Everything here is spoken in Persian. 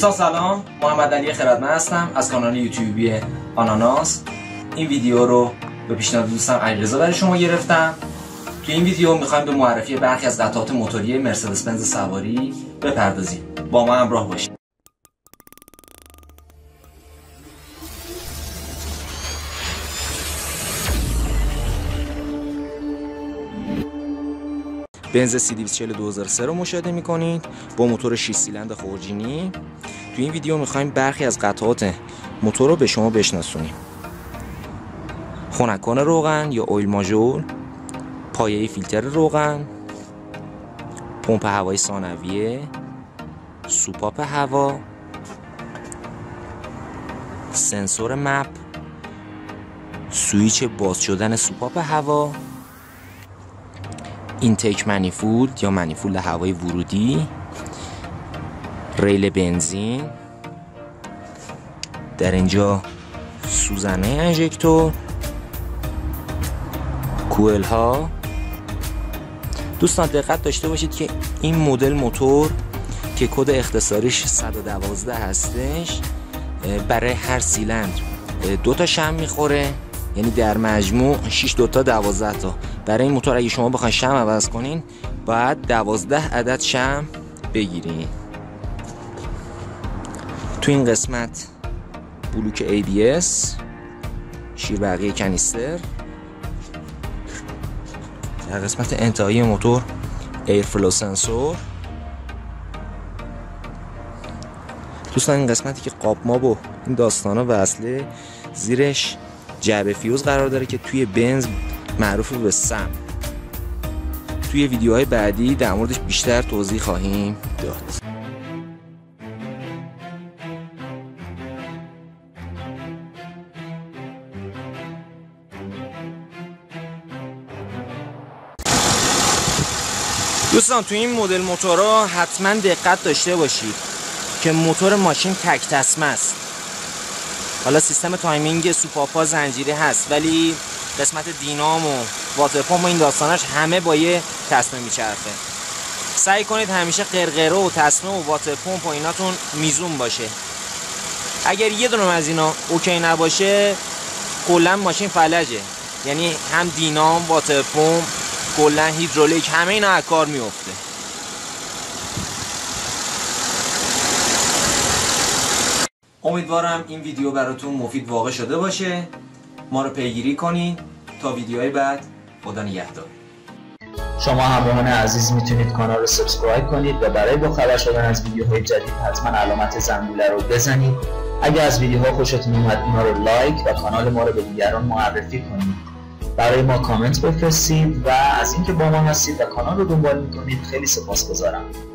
دوستان سلام، محمد علی خردمند هستم از کانال یوتیوبی آناناس. این ویدیو رو به پیشنهاد دوستم علیرضا برای شما گرفتم. تو این ویدیو میخوایم به معرفی برخی از قطعات موتوری مرسدس بنز سواری بپردازیم. با ما همراه باشید. بنز 340 2003 رو مشاهده میکنید با موتور 6 سیلندر خورجینی. تو این ویدیو میخوایم برخی از قطعات موتور رو به شما بشناسونیم. خنکان روغن یا اویل ماژور، پایه فیلتر روغن، پمپ هوای ثانویه، سوپاپ هوا، سنسور مپ، سویچ باز شدن سوپاپ هوا، اینتیک منیفولد یا منیفولد هوای ورودی، ریل بنزین، در اینجا سوزنه انژکتور، کوئل ها. دوستان دقت داشته باشید که این مدل موتور که کد اختصاریش 112 هستش برای هر سیلندر 2 تا شمع میخوره، یعنی در مجموع 6 2 تا 12 تا. برای این موتور اگه شما بخواید شمع عوض کنین باید 12 عدد شمع بگیرین. تو این قسمت بلوک ABS، شیر بقیه کنیستر. در قسمت انتهایی موتور ایرفلو سنسور. دوستان این قسمتی که قاب ماب و این داستانا وصله، زیرش جعبه فیوز قرار داره که توی بنز معروف به سم. توی ویدیوهای بعدی در موردش بیشتر توضیح خواهیم داد. دوستان توی این مدل موتورها حتما دقت داشته باشید که موتور ماشین تک تسمه است. حالا سیستم تایمینگ سوپاپا زنجیره هست، ولی قسمت دینام و واترپمپ و این داستاناش همه با یه تسمه میچرخه. سعی کنید همیشه قرقره و تسمه و واترپمپ و ایناتون میزون باشه. اگر یه دونه از اینا اوکی نباشه کلا ماشین فلجه، یعنی هم دینام، واترپمپ، کلا هیدرولیک، همه اینا از کار میفته. امیدوارم این ویدیو براتون مفید واقع شده باشه. ما رو پیگیری کنین تا ویدیوهای بعد. خدا نگهدار. شما همراهان عزیز میتونید کانال رو سابسکرایب کنید و برای با خبر شدن از ویدیوهای جدید حتما علامت زنگوله رو بزنید. اگر از ویدیوها خوشتون اومد اینا رو لایک و کانال ما رو به دیگران معرفی کنید. برای ما کامنت بفرستید و از اینکه با ما هستید و کانال رو دنبال میکنید خیلی سپاسگزارم.